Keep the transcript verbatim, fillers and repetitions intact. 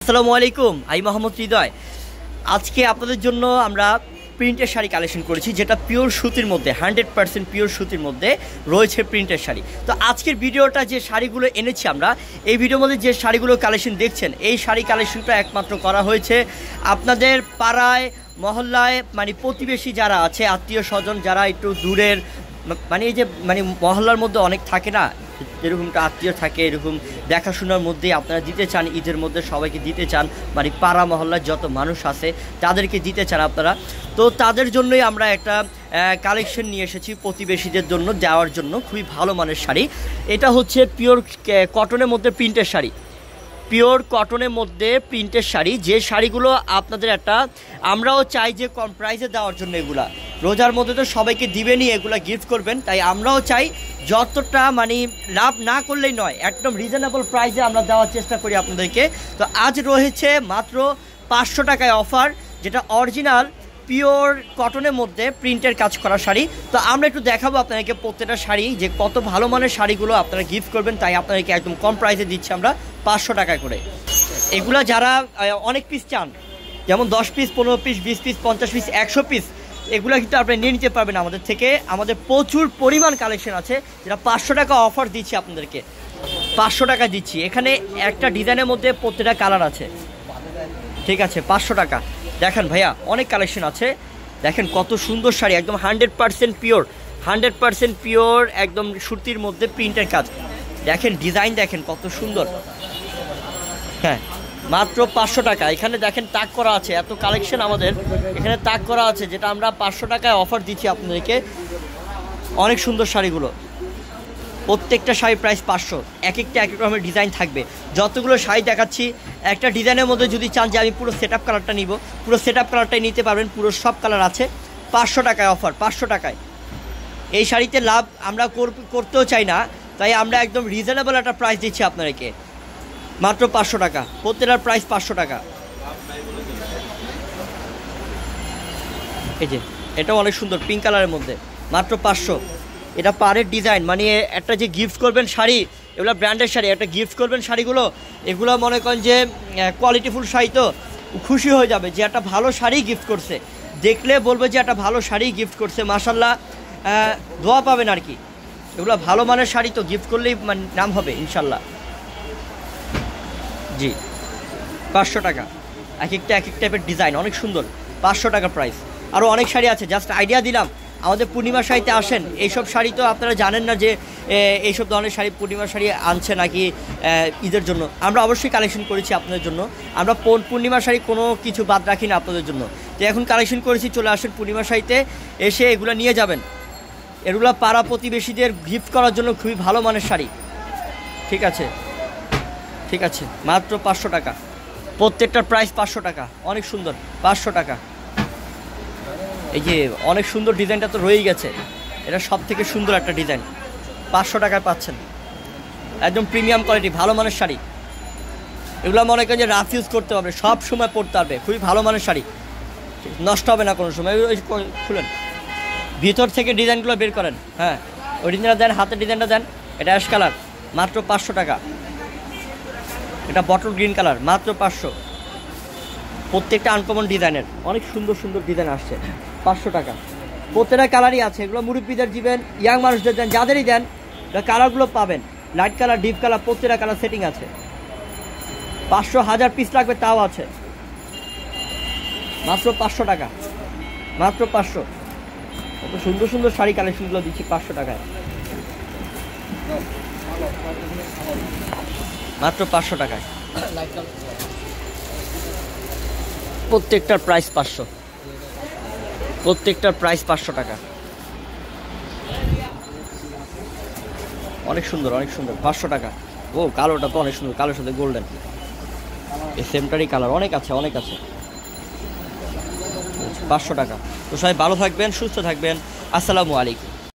আসসালামু আলাইকুম, আমি মোহাম্মদ হৃদয়। আজকে আপনাদের জন্য আমরা প্রিন্টের শাড়ি কালেকশন করেছি, যেটা পিওর সুতির মধ্যে হান্ড্রেড পার্সেন্ট পিওর সুতির মধ্যে রয়েছে প্রিন্টের শাড়ি। তো আজকের ভিডিওটা যে শাড়িগুলো এনেছি আমরা, এই ভিডিওর মধ্যে যে শাড়িগুলো কালেকশন দেখছেন, এই শাড়ি কালেকশনটা একমাত্র করা হয়েছে আপনাদের পাড়ায় মহল্লায়, মানে প্রতিবেশী যারা আছে, আত্মীয় স্বজন যারা একটু দূরের, মানে এই যে মানে মহল্লার মধ্যে অনেক থাকে না, যেরকমটা আত্মীয় থাকে, এরকম দেখাশোনার মধ্যে আপনারা দিতে চান, ঈদের মধ্যে সবাইকে দিতে চান, মানে পাড়া মহল্লার যত মানুষ আছে তাদেরকে দিতে চান আপনারা। তো তাদের জন্যই আমরা একটা কালেকশন নিয়ে এসেছি প্রতিবেশীদের জন্য দেওয়ার জন্য, খুবই ভালো মানের শাড়ি। এটা হচ্ছে পিওর কটনের মধ্যে প্রিন্টের শাড়ি, পিওর কটনের মধ্যে প্রিন্টের শাড়ি। যে শাড়িগুলো আপনাদের একটা, আমরাও চাই যে কম প্রাইসে দেওয়ার জন্য, এগুলা রোজার মধ্যে তো সবাইকে দিবেনই, এগুলা গিফট করবেন, তাই আমরাও চাই যতটা মানে লাভ না করলেই নয়, একদম রিজনেবল প্রাইসে আমরা দেওয়ার চেষ্টা করি আপনাদেরকে। তো আজ রয়েছে মাত্র পাঁচশো টাকায় অফার, যেটা অরিজিনাল পিওর কটনের মধ্যে প্রিন্টের কাজ করা শাড়ি। তো আমরা একটু দেখাবো আপনাদেরকে প্রত্যেকটা শাড়ি যে কত ভালো মানের শাড়িগুলো আপনারা গিফট করবেন, তাই আপনাদেরকে একদম কম প্রাইসে দিচ্ছি আমরা পাঁচশো টাকা করে। এগুলা যারা অনেক পিস চান, যেমন দশ পিস, পনেরো পিস, বিশ পিস, পঞ্চাশ পিস, একশো পিস, এগুলো কিন্তু আপনি নিয়ে নিতে পারবেন আমাদের থেকে। আমাদের প্রচুর পরিমাণ কালেকশন আছে, যেটা পাঁচশো টাকা অফার দিচ্ছি আপনাদেরকে, পাঁচশো টাকা দিচ্ছি। এখানে একটা ডিজাইনের মধ্যে প্রত্যেকটা কালার আছে, ঠিক আছে, পাঁচশো টাকা। দেখেন ভাইয়া, অনেক কালেকশন আছে, দেখেন কত সুন্দর শাড়ি, একদম hundred percent pure, hundred percent pure একদম সুতির মধ্যে প্রিন্টের কাজ। দেখেন ডিজাইন, দেখেন কত সুন্দর। হ্যাঁ, মাত্র পাঁচশো টাকা। এখানে দেখেন তাক করা আছে, এত কালেকশন আমাদের এখানে তাক করা আছে, যেটা আমরা পাঁচশো টাকায় অফার দিচ্ছি আপনাদেরকে। অনেক সুন্দর শাড়িগুলো, প্রত্যেকটা শাড়ির প্রাইস পাঁচশো, এক একটা এক এক রকমের ডিজাইন থাকবে। যতগুলো শাড়ি দেখাচ্ছি, একটা ডিজাইনের মধ্যে যদি চান যে আমি পুরো সেট আপ কালারটা নিব, পুরো সেট আপ কালারটাই নিতে পারবেন, পুরো সব কালার আছে। পাঁচশো টাকায় অফার, পাঁচশো টাকায়। এই শাড়িতে লাভ আমরা করতেও চাই না, তাই আমরা একদম রিজনেবল একটা প্রাইস দিচ্ছি আপনাদেরকে, মাত্র পাঁচশো টাকা। প্রত্যেকটার প্রাইস পাঁচশো টাকা। এই যে এটাও অনেক সুন্দর, পিঙ্ক কালারের মধ্যে, মাত্র পাঁচশো। এটা পাড়ের ডিজাইন, মানে একটা যে গিফট করবেন শাড়ি, এগুলো ব্র্যান্ডের শাড়ি, একটা গিফট করবেন শাড়িগুলো, এগুলো মনে করেন যে কোয়ালিটিফুল শাড়ি, তো খুশি হয়ে যাবে যে একটা ভালো শাড়ি গিফট করছে, দেখলে বলবে যে একটা ভালো শাড়ি গিফট করছে, মাশাল্লাহ, দোয়া পাবেন আর কি। এগুলো ভালো মানের শাড়ি, তো গিফট করলেই নাম হবে ইনশাল্লাহ। জি, পাঁচশো টাকা। এক একটা এক এক টাইপের ডিজাইন, অনেক সুন্দর, পাঁচশো টাকা প্রাইস। আরও অনেক শাড়ি আছে, জাস্ট আইডিয়া দিলাম। আমাদের পূর্ণিমা শাড়িতে আসেন, এইসব শাড়ি তো আপনারা জানেন না যে এইসব ধরনের শাড়ি পূর্ণিমা শাড়ি আনছে নাকি ঈদের জন্য। আমরা অবশ্যই কালেকশন করেছি আপনাদের জন্য, আমরা পূর্ণিমা শাড়ি কোনো কিছু বাদ রাখি না আপনাদের জন্য। তো এখন কালেকশন করেছি, চলে আসেন পূর্ণিমা শাড়িতে, এসে এগুলো নিয়ে যাবেন। এগুলো পাড়া প্রতিবেশীদের গিফট করার জন্য খুবই ভালো মানের শাড়ি, ঠিক আছে, ঠিক আছে, মাত্র পাঁচশো টাকা। প্রত্যেকটার প্রাইস পাঁচশো টাকা, অনেক সুন্দর, পাঁচশো টাকা। এই যে অনেক সুন্দর ডিজাইনটা তো রয়েই গেছে, এটা সব থেকে সুন্দর একটা ডিজাইন, পাঁচশো টাকায় পাচ্ছেন, একদম প্রিমিয়াম কোয়ালিটি, ভালো মানের শাড়ি। এগুলো মনে করেন যে রাফ ইউজ করতে পারবে, সব সময় পরতে পারবে, খুবই ভালো মানের শাড়ি, নষ্ট হবে না কোনো সময়। খুলেন, ভিতর থেকে ডিজাইনগুলো বের করেন। হ্যাঁ, অরিজিনাল দেন, হাতের ডিজাইনটা দেন। এটা অ্যাশ কালার, মাত্র পাঁচশো টাকা। এটা বটল গ্রিন কালার, মাত্র পাঁচশো। প্রত্যেকটা আনকমন ডিজাইনের, অনেক সুন্দর সুন্দর ডিজাইন আসছে, পাঁচশো টাকা। প্রত্যেকটা কালারই আছে, এগুলো মুরব্বীদের দিবেন, ইয়াং মানুষদের দেন, যাদেরই দেন, কালারগুলো পাবেন, লাইট কালার, ডিপ কালার, প্রত্যেকটা কালার সেটিং আছে। পাঁচশো, হাজার পিস লাগবে তাও আছে, মাত্র পাঁচশো টাকা, মাত্র পাঁচশো। কত সুন্দর সুন্দর শাড়ি কালেকশনগুলো দিচ্ছি পাঁচশো টাকায়, মাত্র পাঁচশো টাকায়। প্রত্যেকটার প্রাইস পাঁচশো, প্রত্যেকটার প্রাইস পাঁচশো টাকা। অনেক সুন্দর, অনেক সুন্দর, পাঁচশো টাকা। ও কালোটা তো অনেক সুন্দর, কালোর সাথে গোল্ডেন, এই সেমটারই কালার অনেক আছে, অনেক আছে, পাঁচশো টাকা। তো সবাই ভালো থাকবেন, সুস্থ থাকবেন, আসসালামু আলাইকুম।